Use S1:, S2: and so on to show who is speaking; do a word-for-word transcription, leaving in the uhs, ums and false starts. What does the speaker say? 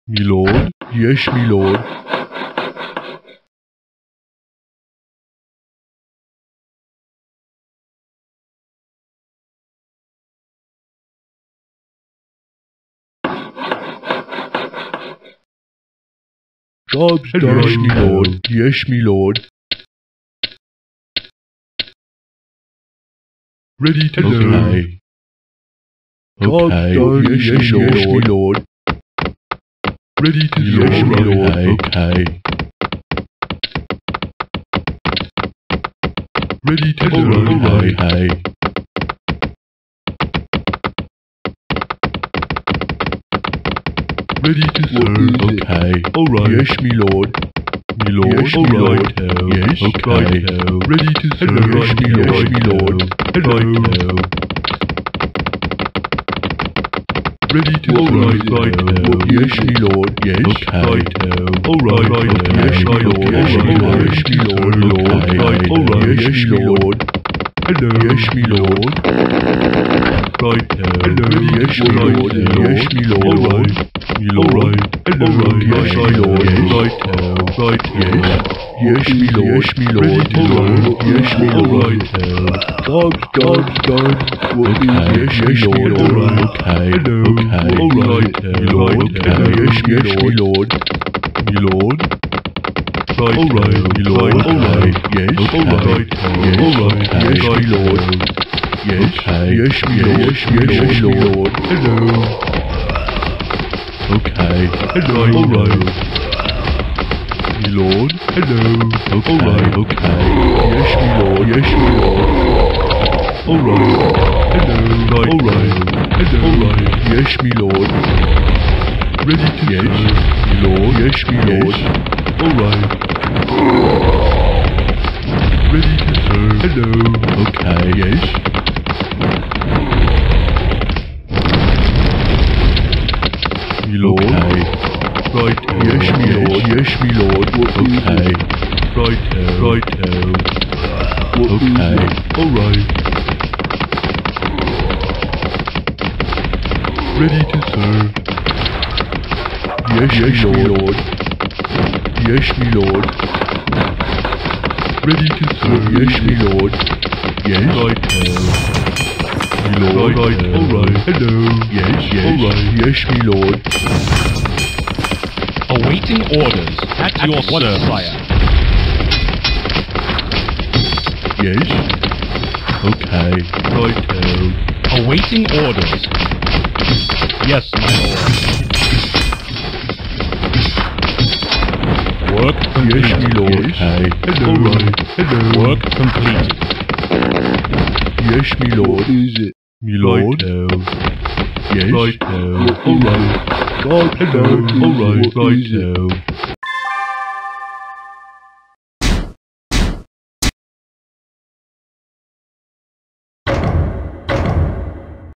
S1: Me lord? Yes, me lord. Job's done, yes, me lord. Yes, me lord. Ready to go. Okay. Job's okay. Done, yes, yes, me, yes, me lord. Ready to go. Yes, me lord. Okay. Ready to go. Okay. Okay. Ready to serve. Okay. Alright. Yes, me lord. Me lord. Yes, me lord. Yes. Okay. Ready to serve. Yes, me lord. Yes, me lord. Hello. Ready to serve. Right. Yes, me lord. Yes. Okay. Alright. Yes, me lord. Yes, me lord. Yes, me lord. Right. Alright. Yes, me lord. Hello. Yes, me lord. Right. Hello. Yes, me lord. Yes, me lord. Me lord. Hello. Yes, me lord. Right. Right. Yes. Yes, me lord. Yes, me lord. Yes, me lord. Dog's done. Done. Yes, yes, me lord. Okay. Hello. Okay. Alright. Me lord. Yes, yes, me lord. Me lord. Right. Alright. Me lord. Alright. Yes. Alright. Yes. Alright. Yes, me lord. Yes. Yes, me lord. Yes, me lord. Hello. Okay. Hello. Alright. Me lord. Hello. Okay. Alright. Okay. Yes, me lord. Yes, me lord. Alright. Hello. Right. Alright. Hello. Alright. Yes, me lord. Ready to yes. Me lord. Yes, me lord. Alright. Ready to serve. Hello. Okay. Yes. Me lord. Okay. Right. Yes, me lord. Yes, me lord. Okay. Right. Right. Okay. Alright. Ready to serve. Yes, yes, me lord. Yes, me lord. Ready to serve. Yes, me lord. Yes. Right. Me lord. Right. Alright. Hello. Yes. Yes. Alright. Yes, me lord.
S2: Awaiting orders at, at your service, sire.
S1: Yes. Okay. Right.
S2: Awaiting orders. Yes, my lord. Work completed.
S1: Yes, me lord. Okay. Hello. Alright. Hello.
S2: Work completed.
S1: Yes, me lord. What is it? Me lord. Right. Yes. Right. Alright. God, hello. Alright. Right.